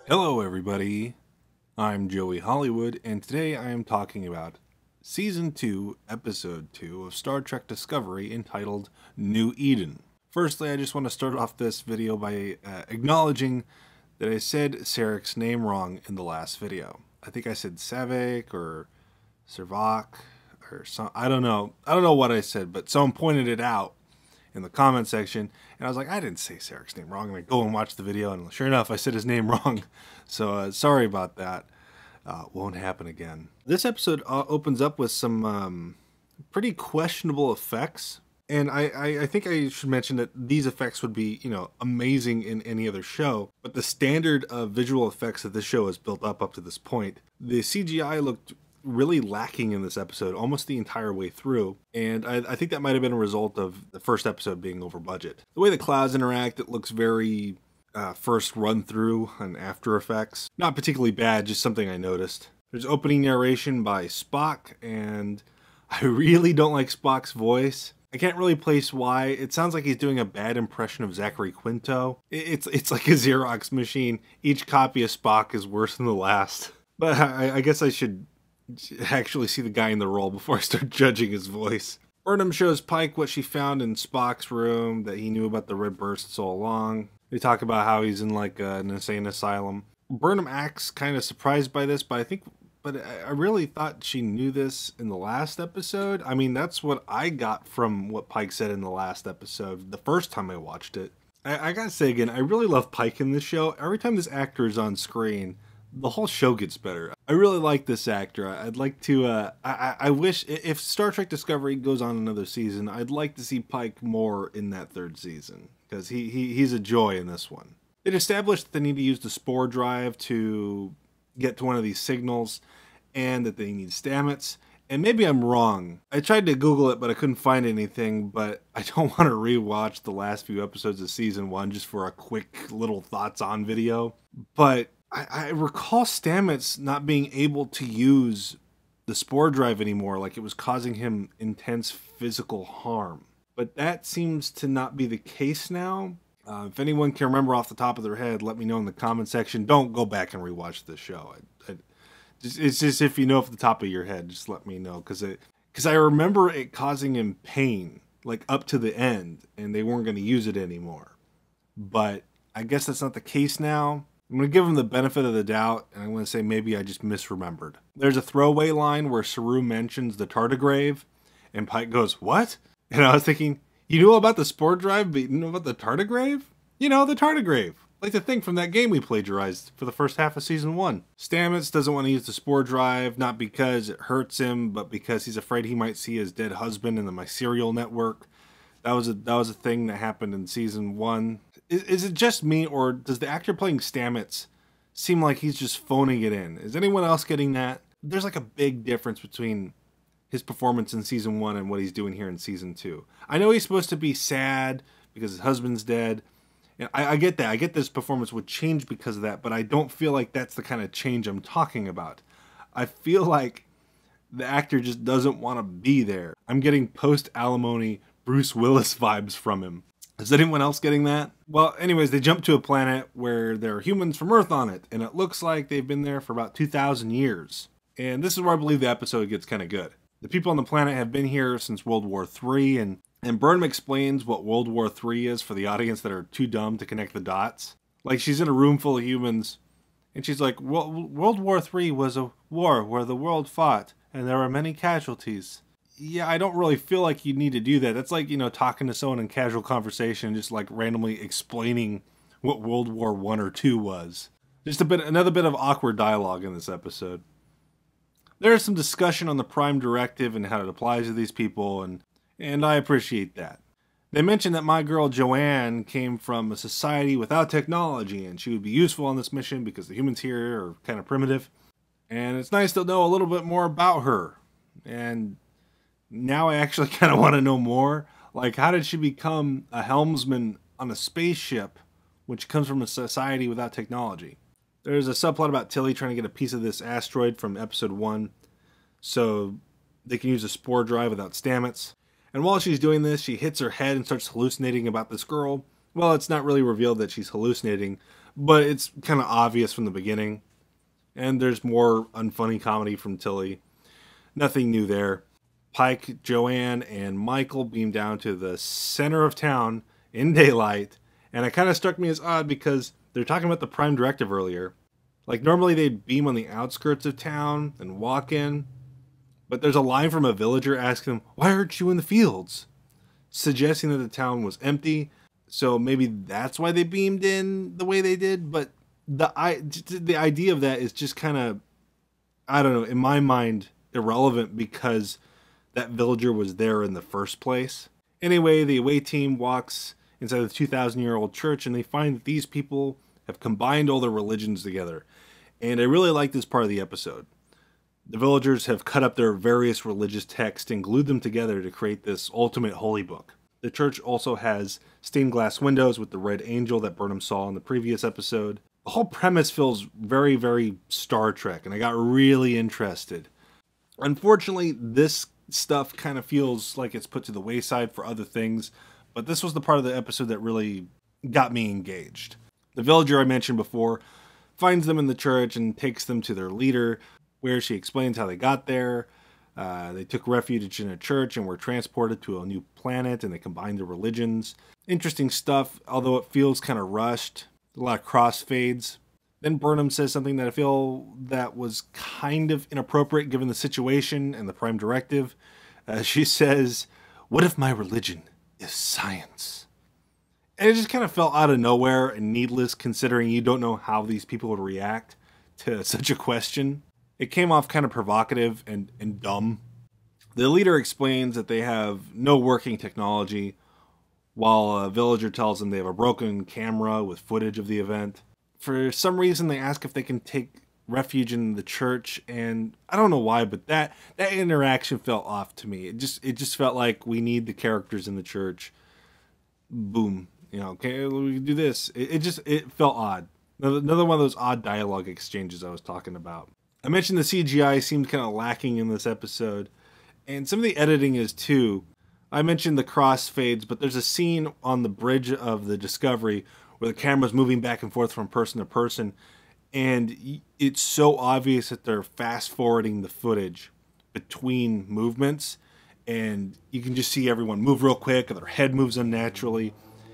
Hello everybody, I'm Joey Hollywood, and today I am talking about Season 2, Episode 2 of Star Trek Discovery entitled New Eden. Firstly, I just want to start off this video by acknowledging that I said Sarek's name wrong in the last video. I think I said Savik or Servak or some, I don't know what I said, but someone pointed it out in the comment section, and I was like, I didn't say Sarek's name wrong. And I go and watch the video, and sure enough, I said his name wrong. So sorry about that. Won't happen again. This episode opens up with some pretty questionable effects, and I think I should mention that these effects would be, amazing in any other show, but the standard of visual effects that this show has built up to this point, the CGI looked really lacking in this episode almost the entire way through, and I think that might have been a result of the first episode being over budget. The way the clouds interact, it looks very first run through on After Effects. Not particularly bad, just something I noticed. There's opening narration by Spock, and I really don't like Spock's voice. I can't really place why. It sounds like he's doing a bad impression of Zachary Quinto. It's like a Xerox machine. Each copy of Spock is worse than the last. But I guess I should actually see the guy in the role before I start judging his voice. Burnham shows Pike what she found in Spock's room, that he knew about the red bursts all along. They talk about how he's in like an insane asylum. Burnham acts kind of surprised by this, but I really thought she knew this in the last episode. I mean, that's what I got from what Pike said in the last episode, the first time I watched it. I gotta say again, I really love Pike in this show. Every time this actor is on screen, the whole show gets better. I really like this actor. I'd like to, I wish, if Star Trek Discovery goes on another season, I'd like to see Pike more in that third season, because he's a joy in this one. It established that they need to use the spore drive to get to one of these signals, and that they need stamets. And maybe I'm wrong. I tried to Google it, but I couldn't find anything, but I don't want to rewatch the last few episodes of Season 1 just for a quick little thoughts on video. But I recall Stamets not being able to use the spore drive anymore, like it was causing him intense physical harm. But that seems to not be the case now. If anyone can remember off the top of their head, let me know in the comment section. Don't go back and rewatch this show. It's just if you know off the top of your head, just let me know. Because I remember it causing him pain, like up to the end, and they weren't going to use it anymore. But I guess that's not the case now. I'm going to give him the benefit of the doubt, and I'm going to say maybe I just misremembered. There's a throwaway line where Saru mentions the tardigrade, and Pike goes, "What?" And I was thinking, you knew about the spore drive, but you didn't know about the tardigrade? You know, the tardigrade. Like the thing from that game we plagiarized for the first half of Season 1. Stamets doesn't want to use the spore drive, not because it hurts him, but because he's afraid he might see his dead husband in the mycelial network. That was a thing that happened in Season 1. Is it just me, or does the actor playing Stamets seem like he's just phoning it in? Is anyone else getting that? There's like a big difference between his performance in Season 1 and what he's doing here in Season 2. I know he's supposed to be sad because his husband's dead. And I get that. I get this performance would change because of that, but I don't feel like that's the kind of change I'm talking about. I feel like the actor just doesn't want to be there. I'm getting post-alimony Bruce Willis vibes from him. Is anyone else getting that? Well, anyways, they jump to a planet where there are humans from Earth on it, and it looks like they've been there for about 2,000 years. And this is where I believe the episode gets kind of good. The people on the planet have been here since World War III, and Burnham explains what World War III is for the audience that are too dumb to connect the dots. Like, she's in a room full of humans, and she's like, World War III was a war where the world fought, and there were many casualties. Yeah, I don't really feel like you need to do that. That's like, talking to someone in casual conversation, just like randomly explaining what World War I or II was. Just another bit of awkward dialogue in this episode. There is some discussion on the Prime Directive and how it applies to these people, and I appreciate that. They mentioned that my girl Joanne came from a society without technology, and she would be useful on this mission because the humans here are kind of primitive. And it's nice to know a little bit more about her. And now I actually kind of want to know more. Like, how did she become a helmsman on a spaceship, which comes from a society without technology? There's a subplot about Tilly trying to get a piece of this asteroid from Episode 1, so they can use a spore drive without stamets. And while she's doing this, she hits her head and starts hallucinating about this girl. Well, it's not really revealed that she's hallucinating, but it's kind of obvious from the beginning. And there's more unfunny comedy from Tilly. Nothing new there. Pike, Joanne, and Michael beam down to the center of town in daylight, and it kind of struck me as odd because they're talking about the Prime Directive earlier. Like, normally they'd beam on the outskirts of town and walk in, but there's a line from a villager asking them, "Why aren't you in the fields?" Suggesting that the town was empty, so maybe that's why they beamed in the way they did, but the idea of that is just kind of, I don't know, in my mind, irrelevant because that villager was there in the first place. Anyway, the away team walks inside the 2,000-year-old church, and they find that these people have combined all their religions together. And I really like this part of the episode. The villagers have cut up their various religious texts and glued them together to create this ultimate holy book. The church also has stained glass windows with the red angel that Burnham saw in the previous episode. The whole premise feels very, very Star Trek, and I got really interested. Unfortunately, this stuff kind of feels like it's put to the wayside for other things, but this was the part of the episode that really got me engaged. The villager I mentioned before finds them in the church and takes them to their leader, where she explains how they got there. They took refuge in a church and were transported to a new planet, and they combined their religions. Interesting stuff, although it feels kind of rushed. A lot of crossfades. Then Burnham says something that I feel that was kind of inappropriate given the situation and the Prime Directive. She says, "What if my religion is science?" And it just kind of felt out of nowhere and needless considering you don't know how these people would react to such a question. It came off kind of provocative and dumb. The leader explains that they have no working technology, while a villager tells them they have a broken camera with footage of the event. For some reason, they ask if they can take refuge in the church, and I don't know why, but that interaction felt off to me. It just felt like we need the characters in the church. Boom. Okay, we can do this. It felt odd. Another one of those odd dialogue exchanges I was talking about. I mentioned the CGI seemed kind of lacking in this episode, and some of the editing is too. I mentioned the crossfades, but there's a scene on the bridge of the Discovery where the camera's moving back and forth from person to person, and it's so obvious that they're fast-forwarding the footage between movements, and you can just see everyone move real quick, or their head moves unnaturally.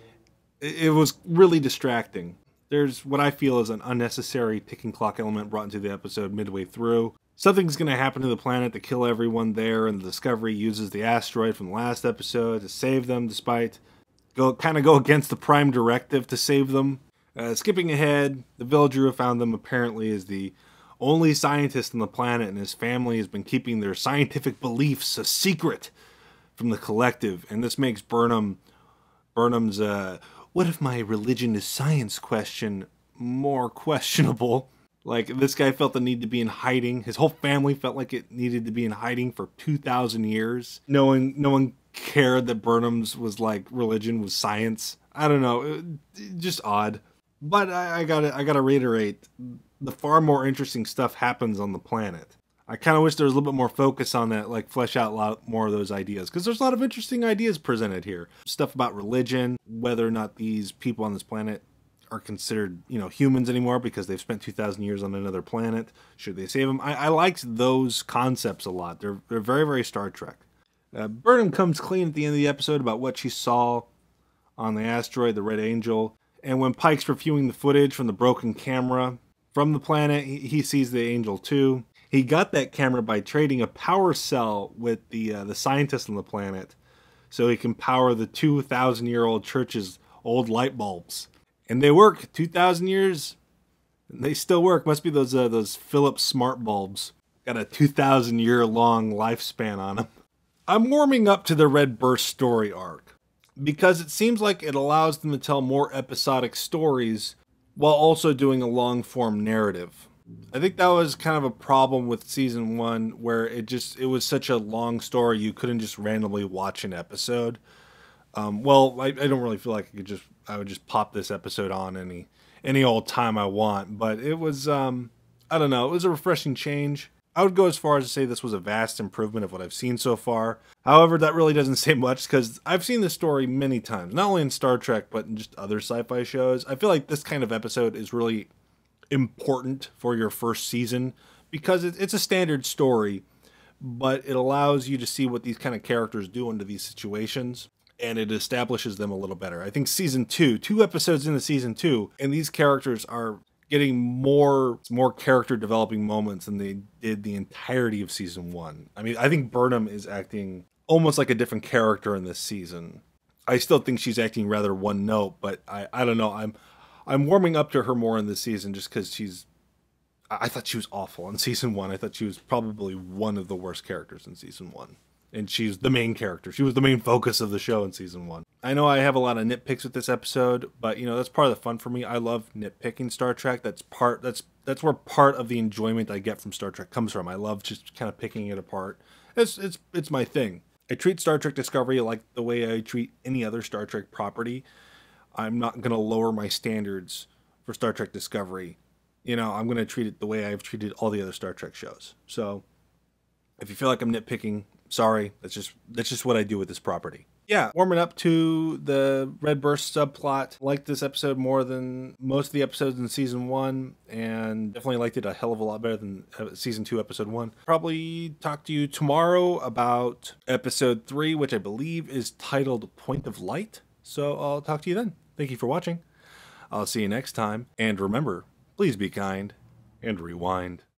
It was really distracting. There's what I feel is an unnecessary ticking clock element brought into the episode midway through. Something's going to happen to the planet to kill everyone there, and the Discovery uses the asteroid from the last episode to save them, despite go against the Prime Directive to save them. Skipping ahead, the villager who found them apparently is the only scientist on the planet, and his family has been keeping their scientific beliefs a secret from the collective, and this makes Burnham's "what if my religion is science" question more questionable. Like, this guy felt the need to be in hiding. His whole family felt like it needed to be in hiding for 2,000 years. No one cared that Burnham's was like religion was science. I don't know, just odd. But I gotta reiterate, the far more interesting stuff happens on the planet. I kind of wish there was a little bit more focus on that, like flesh out a lot more of those ideas, because there's a lot of interesting ideas presented here. Stuff about religion, whether or not these people on this planet are considered, humans anymore because they've spent 2,000 years on another planet. Should they save them? I liked those concepts a lot. They're very, very Star Trek. Burnham comes clean at the end of the episode about what she saw on the asteroid, the Red Angel. And when Pike's reviewing the footage from the broken camera from the planet, he sees the Angel too. He got that camera by trading a power cell with the scientist on the planet, so he can power the 2,000-year-old church's old light bulbs. And they work. 2,000 years, and they still work. Must be those Philips smart bulbs. Got a 2,000-year-long lifespan on them. I'm warming up to the Red Burst story arc, because it seems like it allows them to tell more episodic stories while also doing a long-form narrative. I think that was kind of a problem with season 1, where it was such a long story you couldn't just randomly watch an episode. I don't really feel like I would just pop this episode on any old time I want, but it was, I don't know, it was a refreshing change. I would go as far as to say this was a vast improvement of what I've seen so far. However, that really doesn't say much because I've seen this story many times, not only in Star Trek, but in just other sci-fi shows. I feel like this kind of episode is really important for your first season because it's a standard story, but it allows you to see what these kind of characters do into these situations, and it establishes them a little better. I think season two episodes into season 2, and these characters are getting more character developing moments than they did the entirety of season 1. I mean, I think Burnham is acting almost like a different character in this season. I still think she's acting rather one note, but I don't know. I'm warming up to her more in this season just because I thought she was awful in season 1. I thought she was probably one of the worst characters in season 1. And she's the main character. She was the main focus of the show in season 1. I know I have a lot of nitpicks with this episode, but you know, that's part of the fun for me. I love nitpicking Star Trek. That's where part of the enjoyment I get from Star Trek comes from. I love just kind of picking it apart. It's my thing. I treat Star Trek Discovery like the way I treat any other Star Trek property. I'm not going to lower my standards for Star Trek Discovery. You know, I'm going to treat it the way I've treated all the other Star Trek shows. So if you feel like I'm nitpicking, sorry, that's just what I do with this property. Yeah, warming up to the Red Burst subplot. Liked this episode more than most of the episodes in season 1, and definitely liked it a hell of a lot better than season 2, episode 1. Probably talk to you tomorrow about episode 3, which I believe is titled Point of Light. So I'll talk to you then. Thank you for watching. I'll see you next time, and remember, please be kind and rewind.